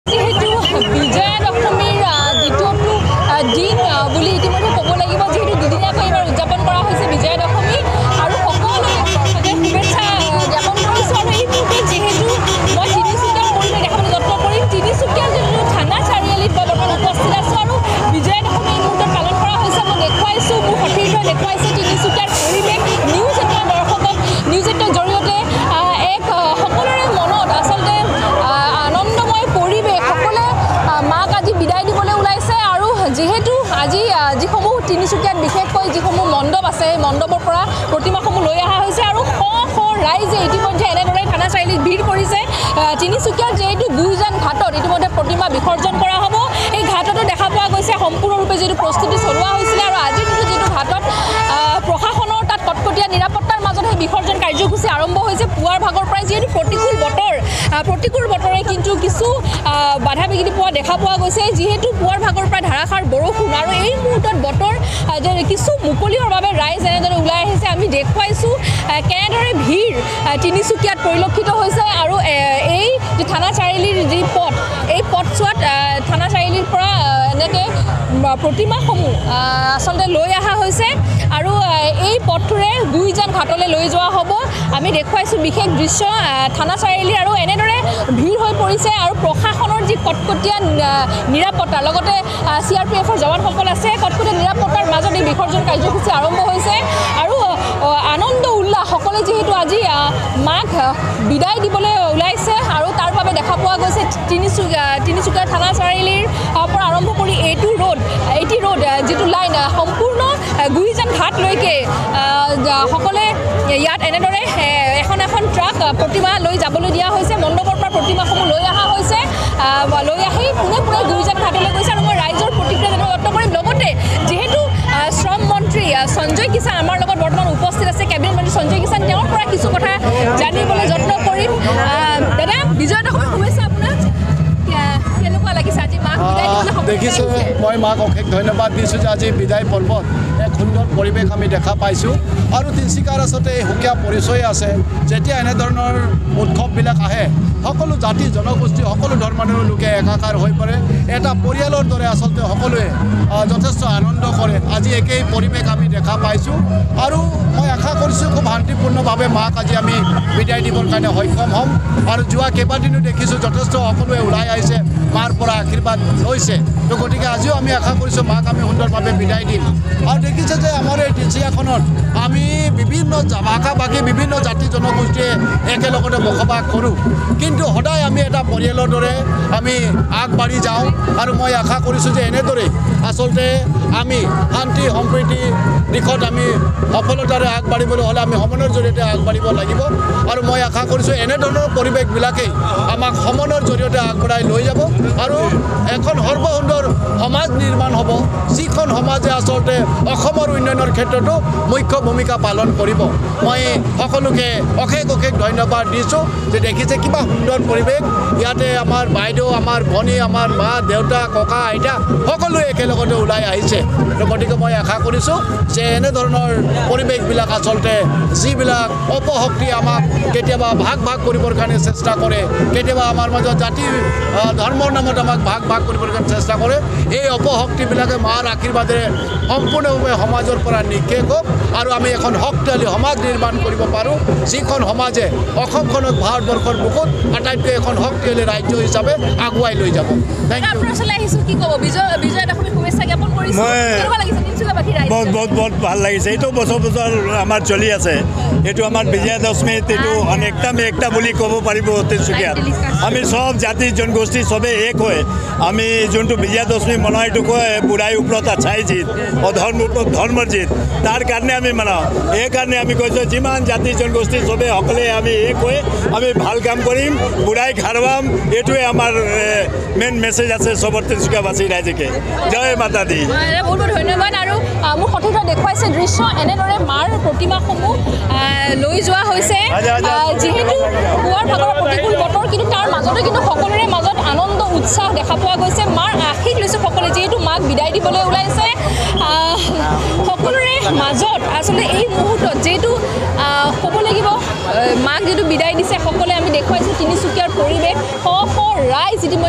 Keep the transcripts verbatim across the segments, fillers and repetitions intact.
যেহেতু বিজয়া দশমীৰ দ্বিতীয়টো দিন বুলি ইতিমধ্যে ক'ব লাগিব যেহেতু দুদিনীয়াকৈ এইবাৰ উদযাপন কৰা হৈছে বিজয়া দশমী আৰু সকলোৱে শুভেচ্ছা জ্ঞাপন কৰিছোঁ আৰু এই মুহূৰ্তত যিহেতু মই তিনিচুকীয়াৰ পৰিৱেশ দেখাবলৈ যত্ন কৰিম তিনিচুকীয়াৰ যিটো থানা চাৰিআলিত মই বৰ্তমান উপস্থিত আছোঁ আৰু বিজয়া দশমী এই মুহূৰ্তত পালন কৰা হৈছে মই দেখুৱাইছোঁ মোৰ সতীৰ্থই দেখুৱাইছে তিনিচুকীয়াৰ পৰিৱেশ নিউজ এটা দৰ্শকক নিউজ এটাৰ জৰিয়তে এক সকলোৰে মনত আচলতে আনন্দময় পৰিৱেশ সকলোৱে মাক আজি বিদায় দিবলৈ ওলাইছে আৰু যেহেতু আজি যিসমূহ তিনিচুকীয়াত বিশেষকৈ যিসমূহ মণ্ডপ আছে সেই মণ্ডপৰ পৰা প্ৰতিমাসমূহ লৈ অহা হৈছে আৰু শ শ ৰাইজে ইতিমধ্যে এনেদৰে থানা চাৰিআলিত ভিৰ কৰিছে তিনিচুকীয়াৰ যিহেতু গুইজান ঘাটত ইতিমধ্যে প্ৰতিমা বিসৰ্জন কৰা হ'ব এই ঘাটতো দেখা পোৱা গৈছে সম্পূৰ্ণৰূপে যিটো প্ৰস্তুতি চলোৱা হৈছিলে আৰু আজিৰ দিনটো যিটো ঘাটত প্ৰশাসনৰ তাত কটকটীয়া নিৰাপত্তাৰ মাজত সেই বিসৰ্জন কাৰ্যসূচী আৰম্ভ হৈছে পুৱাৰ ভাগৰ পৰাই যিহেতু প্ৰতিকূল বতৰ প্ৰতিকূল বতৰে কিন্তু কিছু বাধা বিঘিনি পোৱা দেখা পোৱা গৈছে যিহেতু পুৱাৰ ভাগৰ পৰা ধাৰাসাৰ বৰষুণ আৰু এই মুহূৰ্তত বতৰ কিছু মুকলিৰ বাবে ৰাইজ এনেদৰে ওলাই আহিছে আমি দেখুৱাইছোঁ কেনেদৰে ভিৰ তিনিচুকীয়াত পৰিলক্ষিত হৈছে আৰু এই যি থানা চাৰিআলিৰ যি পথ এই পথছোৱাত থানা চাৰিআলিৰ পৰা এনেকৈ প্ৰতিমাসমূহ আচলতে লৈ অহা হৈছে আৰু এই পথটোৰে গুইজান ঘাটলৈ লৈ যোৱা হ'ব আমি দেখুৱাইছোঁ বিশেষ দৃশ্য থানা চাৰিআলি আৰু এনেদৰে ভিৰ হৈ পৰিছে আৰু প্ৰশাসনৰ যি কটকটীয়া নিৰাপত্তাৰ লগতে চি আৰ পি এফৰ জৱানসকল আছে কটকটীয়া নিৰাপত্তাৰ মাজত এই বিসৰ্জন কাৰ্যসূচী আৰম্ভ হৈছে আৰু আনন্দ উল্লাস সকলোৱে যিহেতু আজি মাক বিদায় দিবলৈ ওলাইছে আৰু তাৰ বাবে দেখা পোৱা গৈছে তিনিচুকীয়া তিনিচুকীয়া থানা চাৰিআলিৰ পৰা আৰম্ভ কৰি এইটো ৰোড এইটি ৰোড যিটো লাইন সম্পূৰ্ণ গুইজান ঘাটলৈকে সকলোৱে ইয়াত এনেদৰে এখন এখন ট্ৰাক প্ৰতিমা লৈ যাবলৈ দিয়া হৈছে মণ্ডপৰ পৰা প্ৰতিমাসমূহ লৈ অহা হৈছে লৈ আহি পোনে পোনে গুইজান ঘাটলৈ গৈছে আৰু মই ৰাইজৰ প্ৰতিক্ৰিয়া জানিব যত্ন কৰিম লগতে যিহেতু শ্ৰম মন্ত্ৰী সঞ্জয় কিষাণ আমাৰ লগত বৰ্তমান উপস্থিত আছে কেবিনেট মন্ত্ৰী সঞ্জয় কিষাণ তেওঁৰ পৰা কিছু কথা জানিবলৈ যত্ন কৰিম দাদা বিজয়া দশমী শুভেচ্ছা আপোনাক কেনেকুৱা লাগিছে আজি মাক বিদায় দিবলৈ দেখিছোঁ মই মাক অশেষ ধন্যবাদ দিছোঁ যে আজি বিদায় পৰ্বত এক সুন্দৰ পৰিৱেশ আমি দেখা পাইছোঁ আৰু তিনিচুকীয়াৰ আচলতে এই সুকীয়া পৰিচয় আছে যেতিয়া এনেধৰণৰ উৎসৱবিলাক আহে সকলো জাতি জনগোষ্ঠী সকলো ধৰ্মৰ লোকে একাকাৰ হৈ পৰে এটা পৰিয়ালৰ দৰে আচলতে সকলোৱে যথেষ্ট আনন্দ কৰে আজি একেই পৰিৱেশ আমি দেখা পাইছোঁ আৰু মই আশা কৰিছোঁ খুব শান্তিপূৰ্ণভাৱে মাক আজি আমি বিদায় দিবৰ কাৰণে সক্ষম হ'ম আৰু যোৱা কেইবাদিনো দেখিছোঁ যথেষ্ট সকলোৱে ওলাই আহিছে মাৰ পৰা আশীৰ্বাদ লৈছে তো গতিকে আজিও আমি আশা কৰিছোঁ মাক আমি সুন্দৰভাৱে বিদায় দিম আৰু দেখিছে যে আমাৰ এই তিনিচুকীয়াখনত আমি বিভিন্ন ভাষা ভাষী বিভিন্ন জাতি জনগোষ্ঠীয়ে একেলগতে বসবাস কৰোঁ কিন্তু সদায় আমি এটা পৰিয়ালৰ দৰে আমি আগবাঢ়ি যাওঁ আৰু মই আশা কৰিছোঁ যে এনেদৰে আচলতে আমি শান্তি সম্প্ৰীতি দিশত আমি সফলতাৰে আগবাঢ়িবলৈ হ'লে আমি সমন্বয়ৰ জৰিয়তে আগবাঢ়িব লাগিব আৰু মই আশা কৰিছোঁ এনেধৰণৰ পৰিৱেশবিলাকেই আমাক সমন্বয়ৰ জৰিয়তে আগবঢ়াই লৈ যাব আৰু এখন সৰ্বসুন্দৰ সমাজ নিৰ্মাণ হ'ব যিখন সমাজে আচলতে অসমৰ উন্নয়নৰ ক্ষেত্ৰতো মুখ্য ভূমিকা পালন কৰিব মই সকলোকে অশেষ অশেষ ধন্যবাদ দিছোঁ যে দেখিছে কিবা সুন্দৰ পৰিৱেশ ইয়াতে আমাৰ বাইদেউ আমাৰ ভনী আমাৰ মা দেউতা ককা আইতা সকলোৱে একেলগতে ওলাই আহিছে গতিকে মই আশা কৰিছোঁ যে এনেধৰণৰ পৰিৱেশবিলাক আচলতে যিবিলাক অপশক্তি আমাক কেতিয়াবা ভাগ ভাগ কৰিবৰ কাৰণে চেষ্টা কৰে কেতিয়াবা আমাৰ মাজত জাতি ধৰ্মৰ নামত আমাক ভাগ ভাগ কৰিবৰ কাৰণে চেষ্টা কৰে এই অপশক্তিবিলাকে মাৰ আশীৰ্বাদেৰে সম্পূৰ্ণভাৱে সমাজৰ পৰা নিক্ষেপ হওক আৰু আমি এখন শক্তিশালী সমাজ নিৰ্মাণ কৰিব পাৰোঁ যিখন সমাজে অসমখনক ভাৰতবৰ্ষৰ বুকুত আটাইতকৈ এখন শক্তিশালী ৰাজ্য হিচাপে আগুৱাই লৈ যাব থেংক বহুত বহুত বহুত ভাল লাগিছে এইটো বছৰ বছৰ আমাৰ চলি আছে এইটো আমাৰ বিজয়া দশমীত এইটো অনেকটা মেকটা বুলি ক'ব পাৰিব তিনিচুকীয়াত আমি চব জাতি জনগোষ্ঠী চবেই এক হৈ আমি যোনটো বিজয়া দশমী মনাওঁ এইটো কয় বুঢ়াই ওপৰত আছাই জিত অধৰ্ম ওপৰত ধৰ্মৰ জিত তাৰ কাৰণে আমি মানাওঁ এইকাৰণে আমি কৈছোঁ যিমান জাতি জনগোষ্ঠী চবেই সকলোৱে আমি এক হৈ আমি ভাল কাম কৰিম বুঢ়াইক হাৰুৱাম এইটোৱে আমাৰ মেইন মেছেজ আছে চবৰ তিনিচুকীয়াবাসী ৰাইজকে জয় মাতা দি বহুত বহুত ধন্যবাদ আৰু মোৰ সতীৰ্থই দেখুৱাইছে দৃশ্য এনেদৰে মাৰ প্ৰতিমাসমূহ লৈ যোৱা হৈছে যিহেতু পুৱাৰ ভাগৰ প্ৰতিকূল বতৰ কিন্তু তাৰ মাজতে কিন্তু সকলোৰে মাজত আনন্দ উৎসাহ দেখা পোৱা গৈছে মাৰ আশীষ লৈছে সকলোৱে যিহেতু মাক বিদায় দিবলৈ ওলাইছে সকলোৰে মাজত আচলতে এই মুহূৰ্তত যিহেতু ক'ব লাগিব মাক যিটো বিদায় দিছে সকলোৱে আমি দেখুৱাইছোঁ তিনিচুকীয়াৰ পৰিৱেশ শ শ ৰাইজ ইতিমধ্যে আহি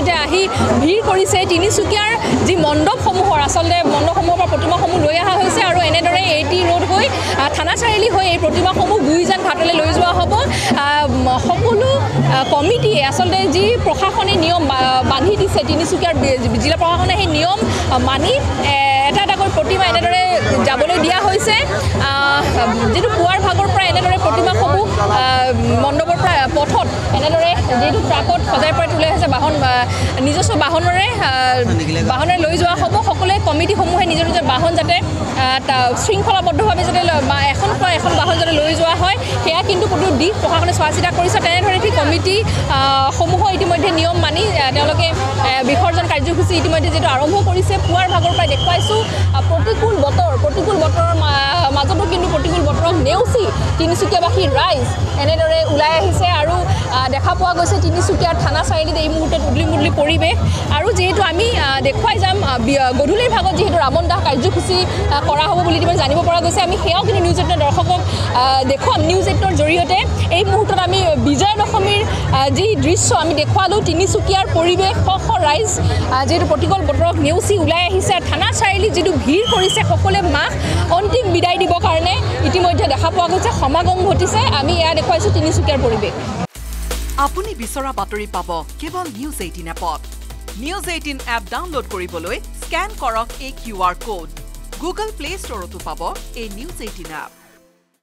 ভিৰ কৰিছে তিনিচুকীয়াৰ যি মণ্ডপসমূহৰ আচলতে মণ্ডপসমূহৰ পৰা প্ৰতিমাসমূহ লৈ অহা হৈছে আৰু এনেদৰে এ টি ৰোড হৈ থানা চাৰিআলি হৈ এই প্ৰতিমাসমূহ গুইজান ঘাটলৈ লৈ যোৱা হ'ব সকলো কমিটিয়ে আচলতে যি প্ৰশাসনে নিয়ম বান্ধি দিছে তিনিচুকীয়াৰ জিলা প্ৰশাসনে সেই নিয়ম মানি এটা এটাকৈ প্ৰতিমা এনেদৰে যাবলৈ দিয়া হৈছে যিটো পুৱাৰ ভাগৰ পৰা এনেদৰে প্ৰতিমাসমূহ মণ্ডপৰ পৰা পথত এনেদৰে যিটো ট্ৰাকত সজাই পৰাই তোলা হৈছে বাহন নিজস্ব বাহনেৰে বাহনেৰে লৈ যোৱা হ'ব সকলোৱে কমিটিসমূহে নিজৰ নিজৰ বাহন যাতে শৃংখলাবদ্ধভাৱে যাতে এখন এখন বাহন যাতে লৈ যোৱা হয় সেয়া কিন্তু কোনো দিশ প্ৰশাসনে চোৱা চিতা কৰিছে তেনেদৰে ঠিক কমিটি সমূহৰ ইতিমধ্যে নিয়ম মানি তেওঁলোকে বিসৰ্জন কাৰ্যসূচী ইতিমধ্যে যিটো আৰম্ভ কৰিছে পুৱাৰ ভাগৰ পৰা দেখুৱাইছোঁ প্ৰতিকূল বতৰ প্ৰতিকূল বতৰৰ মাজতো কিন্তু প্ৰতিকূল বতৰক নেওচি তিনিচুকীয়াবাসী ৰাইজ এনেদৰে ওলাই আহিছে আৰু দেখা পোৱা গৈছে তিনিচুকীয়াৰ থানা চাৰিআলিত এই মুহূৰ্তত উদলি মুদলি পৰিৱেশ আৰু যিহেতু আমি দেখুৱাই যাম গধূলিৰ ভাগত যিহেতু ৰাৱণ দাহ কাৰ্যসূচী কৰা হ'ব বুলি ইতিমধ্যে জানিব পৰা গৈছে আমি সেয়াও কিন্তু নিউজ এইটিনৰ দৰ্শকক দেখুৱাম নিউজ এইটিনৰ জৰিয়তে এই মুহূৰ্তত আমি বিজয়া দশমীৰ যি দৃশ্য আমি দেখুৱালোঁ তিনিচুকীয়াৰ পৰিৱেশ শ শ ৰাইজ যিহেতু প্ৰতিকূল বতৰক নেওচি ওলাই আহিছে থানা চাৰিআলিত যিটো ভিৰ কৰিছে সকলোৱে মাক অন্তিম বিদায় দিবৰ কাৰণে ইতিমধ্যে দেখা পোৱা গৈছে সমাগম ঘটিছে আমি এয়া দেখুৱাইছোঁ তিনিচুকীয়াৰ পৰিৱেশ আপুনি বিচৰা বাতৰি পাব কেৱল নিউজ এইটিন এপত নিউজ এইটিন এপ ডাউনলোড কৰিবলৈ স্কেন কৰক এই Q R code Google Play ষ্টৰতো পাব এই নিউজ এইটিন এপ